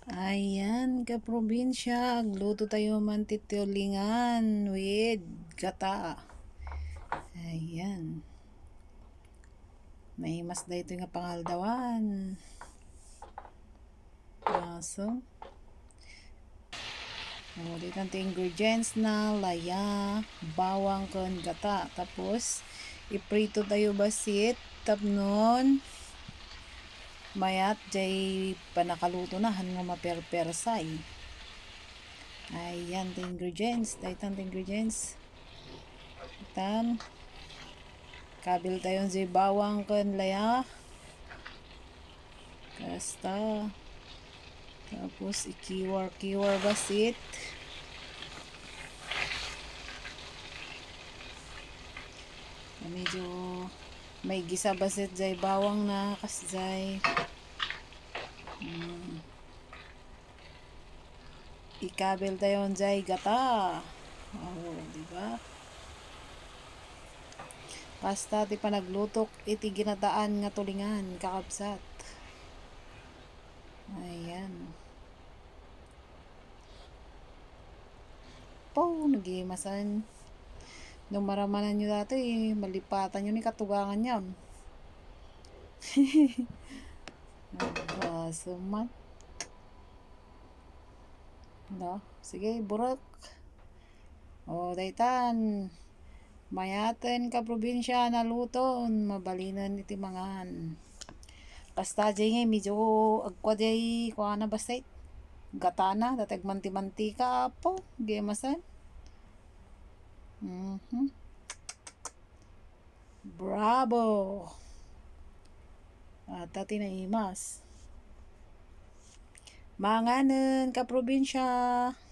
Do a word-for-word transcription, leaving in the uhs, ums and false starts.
Ayan, kaprobinsya, agluto tayo mantitiolingan with gata. Ayan. Nahimas da ito nga pangaldawan. Aso. O, dito ang ingredients na laya, bawang kon gata. Tapos, iprito tayo basit. Tapnon, mayat jay panakaluto na han nga maperpersay. Ayan the ingredients, daytan the ingredients. Itan kabil tayo jay bawang ken laya. Kasta. Tapos ikiwar-kiwar basit. Medyo may gisa basit jay bawang na kasjay. Hmm. Ikabel tayo jay gata. Oh, di ba? Basta ti panaglutok iti ginataan nga tulingan kakabsat. Ayan. Po, nagimasan. Nung maramanan nyo dati, malipatan nyo ni katugangan yan. Baso man. No? Sige, burok. O, daytan. Mayaten ka probinsya na luton. Mabalinan iti mangan. Basta jay nga, medyo agkwa jay, kuha na basta gata na, datag manti-manti ka po. Gimasan. Mm-hmm. Bravo! At ati na imas. Manganen ka probinsya.